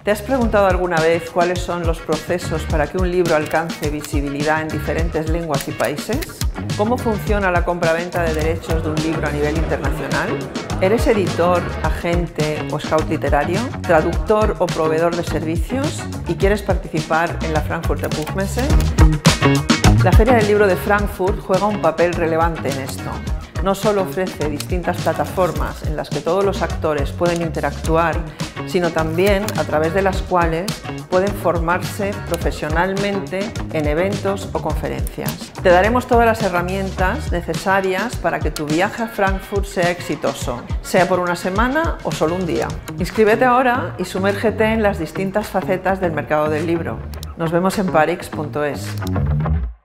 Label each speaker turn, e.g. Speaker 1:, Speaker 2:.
Speaker 1: ¿Te has preguntado alguna vez cuáles son los procesos para que un libro alcance visibilidad en diferentes lenguas y países? ¿Cómo funciona la compraventa de derechos de un libro a nivel internacional? ¿Eres editor, agente o scout literario? ¿Traductor o proveedor de servicios? ¿Y quieres participar en la Frankfurter Buchmesse? La Feria del Libro de Frankfurt juega un papel relevante en esto. No solo ofrece distintas plataformas en las que todos los actores pueden interactuar, sino también a través de las cuales pueden formarse profesionalmente en eventos o conferencias. Te daremos todas las herramientas necesarias para que tu viaje a Frankfurt sea exitoso, sea por una semana o solo un día. Inscríbete ahora y sumérgete en las distintas facetas del mercado del libro. Nos vemos en parix.es.